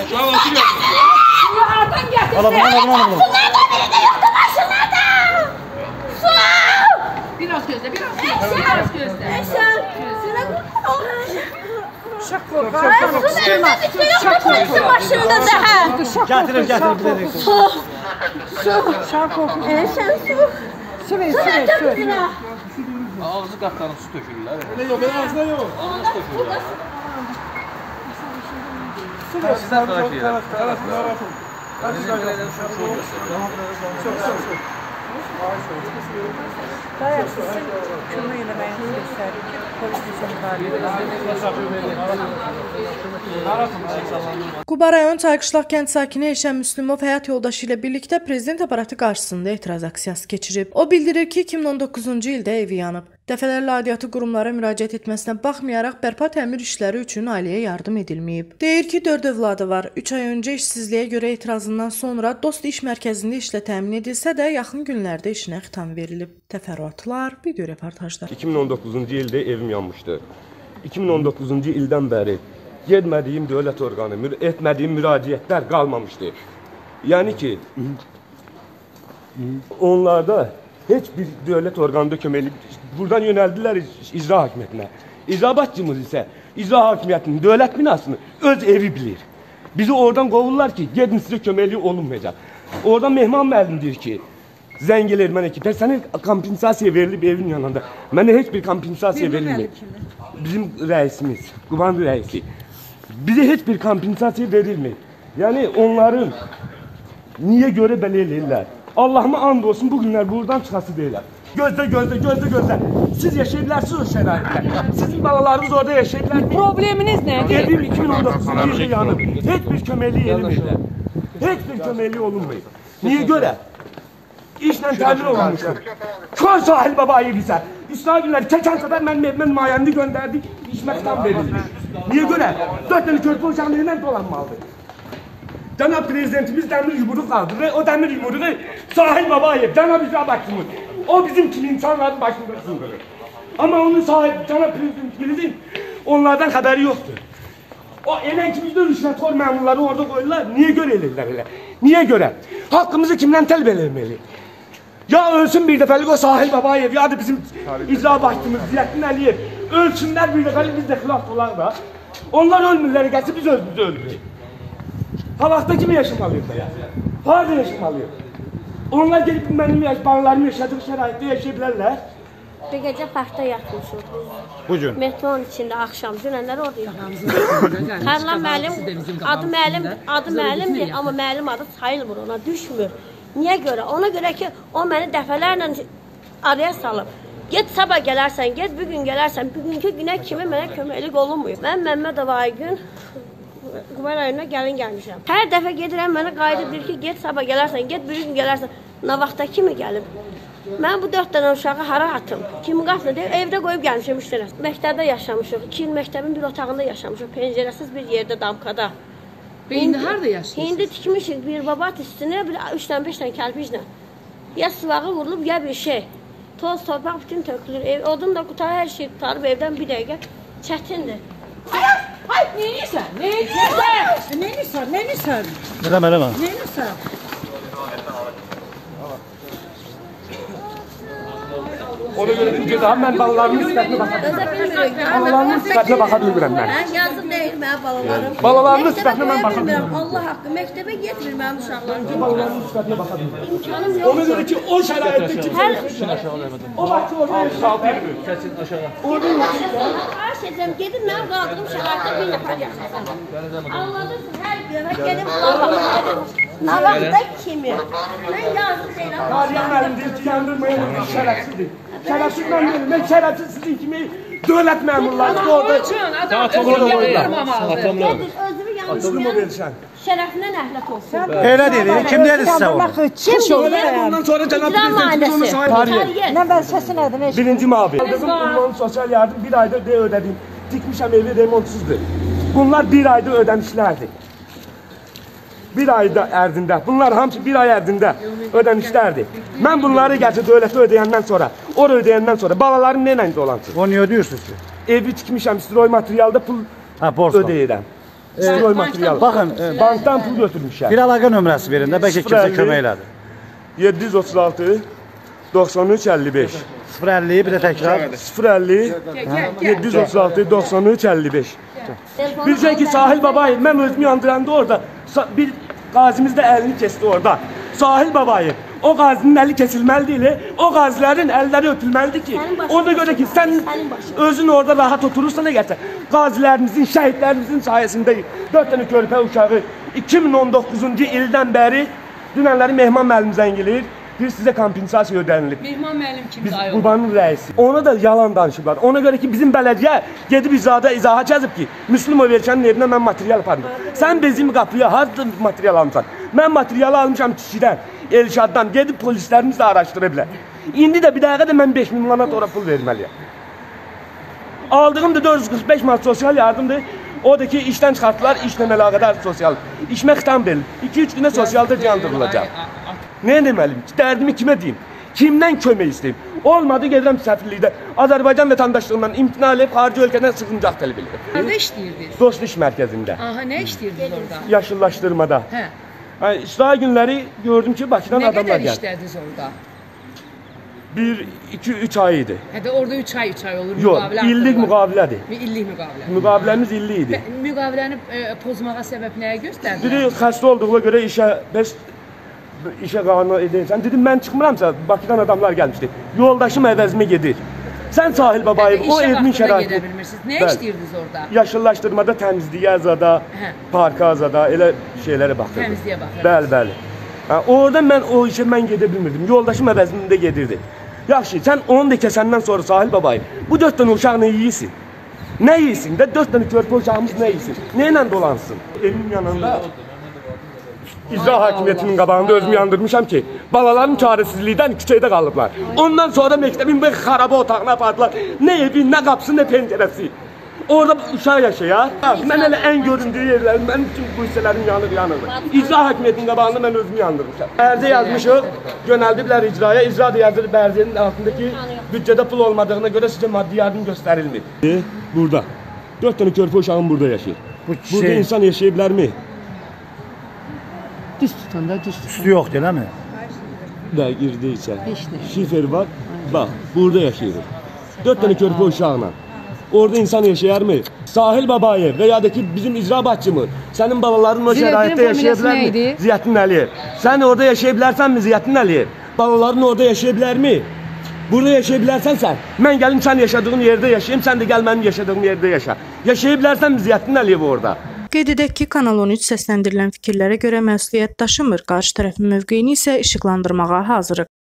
Yuhardan getirsin. Ala bana. Şunlardan biri de yoktu başınlarda. Su! Biraz gözle. Eşer. Sıra Çok korkar. Sularında bir şey yoktu başında daha. Gətirir bir də. Su. Çok korkar. Eşer su. Su ver. Ağzı qapqarın su tökürlər. Elə yox, belə ağzına yox. Su ver. Dayak sizin kömək eləməyinizi göstərir ki, polis üçün Quba rayon Çayqışlaq kənd sakini Eşən Müslümov həyat yoldaşı ilə birlikdə prezident aparatı qarşısında etiraz aksiyası keçirib. O bildirir ki, 2019-cu ildə evi yanıb. Dəfələrlə aidiyyatı qurumlara müraciət etməsinə baxmayaraq bərpa təmir işləri üçün ailəyə yardım edilməyib. Deyir ki, 4 övladı var. 3 ay öncə işsizliyə görə etirazından sonra Dost iş mərkəzində işlə təmin edilsə də yaxın günlərdə işinə xitam verilib. Təfərrüatlar, video reportajlar. 2019-cu ildə evim yanmışdı. 2019-cu ildən bəri getmədiyim dövlət orqanı, etmədiyim müraciətlər qalmamışdı. Yəni ki, onlarda heç bir dövlət orqanında köməkli, buradan yönəldilər icra hakimiyyətinə. İcra başçımız isə icra hakimiyyətinin dövlət binasını öz evi bilir. Bizi oradan qovurlar ki, gedin sizə köməkli olunmayacaq. Oradan Mehman müəllim deyir ki, zəng edir mənə ki, sənə kompensasiya verilib evin yanında. Mənə heç bir kompensasiya verilmir. Bizim rəisimiz, Quban rəisi. Bizə heç bir kompensasiya verilmir. Yəni onların niyə görə belə eləyirlər? Allah'ıma and olsun bu günlər buradan çıxası deyirlər. Gözlə. Siz yaşayabilirsiniz o şəraitdə. Sizin balalarınız orada yaşayabilir. Probleminiz nədir? Evim 2019'da ildə yanıb. Heç bir köməkli elməyirlər. Heç bir köməkli olunmayıb. Niyə görə? İşlə təmin olunmuşdur. Kör Sahil Babayev isə İsrail günləri keçən səfər mənim evimə nümayəndə göndərdik, işmə xitam verildi. Niyə görə? 4 dənə körpü uşaq neylə dolanmalıdır? Cənab Prezidentimiz dəmir yumruq aldı və o dəmir yumruğu Sahil Babayev, Cənab İcra Başçımız, o bizim kimi insanların başında sındırır. Ama onun sahibi, Cənab Prezidentimizin onlardan xəbəri yoxdur. O elən ki bizdə rüşvətxor məmurları orada qoyurlar, niyə görə eləyirlər elə? Niyə görə? Haqqımızı kimdən tələb eləməli? Ya ölsün bir dəfəlik o Sahil Babayev, ya da bizim icra başçımız Ziyəddin Əliyev. Ölsünlər bir dəfəlik biz də xilas olaq da. Onlar ölmürlər, gəlsin biz özümüzü öldürürük. Halaqda kimi yaşamalıyıq da ya? Harada yaşamalıyıq? Onlar gelip benim balalarım yaşadığı şəraitdə yaşayabilirlər. Bir gece parkta yatmışıq biz. Bugün. Metronun içinde akşam dünənlər orada yatmışıq. Karla müəllim, adı müəllimdir, amma müəllim adı sayılmır, ona düşmür. Niyə görə? Ona görə ki, o məni dəfələrlə araya salıb. Get sabah gələrsən, get bugün gələrsən, bugünkü günə kimi mənə köməklik olunmuyor. Mən Məmmədov Aygün Quba rayonuna gəlin gəlmişəm. Hər dəfə gedirəm, mənə qayıdıb deyir ki, get sabah gələrsən, get bir gün gələrsən. Nə vaxta kimi gəlib? Mən bu 4 dənə uşağı hara atım? Kimi qatına deyir, evdə qoyub gəlmişəm 3 dənə. Məktəbdə yaşamışıq, 2 il məktəbin bir otağında yaşamışıq, pəncərəsiz bir yerdə, damkada. İndi harada yaşayırsınız? İndi tikmişik bir babat üstünə, bir 3-5 dənə kəlpiclə. Ya sıvağı vurulub, ya bir şey. Toz, torpaq bütün tökülür, odun da qutarı, hər şey qutarıb evdən bir dəqiqə çətindir. Ay, neyirsən? Neyirsən? Eləmə. Neyirsən? Ona görə ki, mən balalarımın sifətinə baxa bilmirəm. Balalarımın sifətinə baxa bilmirəm mən. Mən yazıq deyil mənim balalarım. Balalarımın sifətinə mən baxa bilmirəm. Allah haqqı, məktəbə getmir mənim uşaqlarım. Balalarımın sifətinə baxa bilmirəm. Ona görə ki, o şəraitdə kimsə o vaxt orada yaşayır. Kəsin aşağı. Xahiş edirəm, gedin mənim qaldığım şəraitdə bir nəfər yaşasın. Anladınız, hər gün gedib nə vaxta kimi. Mən yazıq deyirəm. Qadiyan müəllim deyir ki, yandırmayın, şərəfsizdir. Şərəfsiz mən deyirəm, mən şərəfsiz sizin kimi dövlət məmurları orada. Adam Gedir, özümü Açılır mı yanılmayan verirsən? şərəfindən əhlət olsun. Elə deyir, kim dedi sizə onu? Kim Ondan sonra Cənab Prezidentimiz ona şahid olacaq. Nə vəzifəsi nədir? Birinci mavi. Qızım ünvanı sosial yardım bir ayda ödədim. Dikmişəm evi remontsuzdur. Bunlar bir ayda ödənişlərdir. Bir ayda ərzində. Bunlar hamısı bir ay ərzində ödənişlərdir. Mən bunları gəlsə dövlətə ödəyəndən sonra, ora ödəyəndən sonra balalarım nə ilə dolansın? Onu niyə ödəyirsiniz ki? Evi tikmişəm, stroy materialda pul Ha, borcla. ödəyirəm. İstiroy material. Baxın, Bankdan pul götürmüşəm. bir əlaqə nömrəsi verin də, bəlkə kimsə 050. kömək elədi. 736 93 55. 050 bir də təkrar. 050 736 93 55. Bir şey ki Sahil Babayev, mən özümü yandıranda orada bir qazimiz də əlini kesti orada. Sahil Babayev, o qazinin əli kesilməli deyil, o qazilərin əlləri öpülməlidir ki, ona görə ki sən özün orada rahat oturursan əgərsə, qazilərimizin, şəhidlərimizin sayəsində 4 dənə körpə uşağı 2019-cu ildən bəri dünənləri Mehman müəllim zəng eləyir. Bir sizə kompensasiya ödənilib. Mehman müəllim kimdir Biz ayol? qurbanın rəisi. Ona da yalan danışıblar. Ona görə ki bizim bələdiyyə gedib izaha cəzib ki, Müslümov Erkənin evinə mən material apardım. Sən bizim qapıya harda material almışsan? Mən material almışam kişidən, Elşaddan. Gedib polislərimiz də araşdıra bilər. İndi də bir dəqiqə də mən 5000 manat ora pul verməliyəm. Aldığım da 445 manat sosial yardımdır. O da ki işdən çıxartdılar, işlə əlaqədar sosial. İşmə xitam verilir. 2-3 günə sosialda ciyandırılacaq. Ne deməliyim ki, dərdimi kimə deyim? Kimdən kömək istəyim? Olmadı, gedirəm səfirlikdə. Azərbaycan vətəndaşlığından imtina edib, xarici ölkədən sıxıncaq tələb edir. Nerede işləyirdiniz? Dost iş mərkəzində. Aha, ne işləyirdiniz orada? Yaşıllaşdırmada. Hə. İslah günləri gördüm ki, Bakıdan Ne adamlar kadar gəldi. işlərdiniz orada? 1, 2, 3 ay idi. Hə də orada 3 ay olur. Yox, müqavilə illik haqqı var. müqavilədir. İllik müqavilə. Müqaviləmiz illik idi. Müqaviləni pozmağa səbəb nəyə göstərdilər? Biri xəstə olduğuna görə işə qanun edilsən. Dedim, mən çıxmıramsa, Bakıdan adamlar gəlmişdi. Yoldaşım əvəzimə gedir. Sən Sahil Babayev, o evimin şəraiti. Gedə bilmirsiniz. Nə Bəli. işləyirdiniz orada? Yaşıllaşdırmada təmizliyə azada, Hə. parka azada, elə şeylərə baxırdım. Təmizliyə baxırdınız. Bəli, bəli. Orada mən o işə mən gedə bilmirdim. Yoldaşım əvəzimdə gedirdi. Yaxşı, sən onu da kəsəndən sonra Sahil Babayev, bu 4 dənə uşaqla yeyirsin. Nə yeyirsin də 4 dənə körpə uşağımız nə yeyirsin? Nə ilə dolansın? Evimin yanında İcra hakimiyyətinin qabağında özümü yandırmışam ki, balalarım çarəsizlikdən küçədə qalıblar. Ondan sonra məktəbin bir xaraba otağına apardılar. Nə evi, nə qapısı, nə pəncərəsi. Orada uşaq yaşayar. Mən elə ən göründüyü yerlərim, mənim bütün bu hissələrim yanır. İcra hakimiyyətinin qabağında mən özümü yandırmışam. Ərizə yazmışıq, yönəldiblər icraya. İcra da yazılıb ərizənin altındakı büdcədə pul olmadığına görə sizə maddi yardım göstərilmir. Burada. 4 dənə körpə uşağım burada yaşayır. Burada insan yaşayıblarmı? Düz tutanda düz tutanda. Üstü yoxdur, eləmi? Da girdi içeri. Şifer var. Bak burada yaşıyoruz. 4 tane körpə uşağla. Orada insan yaşayar mı? Sahil Babayev veya da ki bizim icra başçımı. Senin balaların o şəraitdə yaşayabilir mi? Ziyəddin Əliyev. Sen orada yaşayabilirsen mi Ziyəddin Əliyev? Balaların orada yaşayabilir mi? Burada yaşayabilirsen sen. Ben gelim sen yaşadığın yerde yaşayayım. Sen de gel benim yaşadığım yerde yaşa. Yaşayabilirsen mi Ziyəddin Əliyev orada? Qeyd edək ki, Kanal 13 səsləndirilən fikirlərə görə məsuliyyət daşımır, qarşı tərəfin mövqeyini isə işıqlandırmağa hazırıq.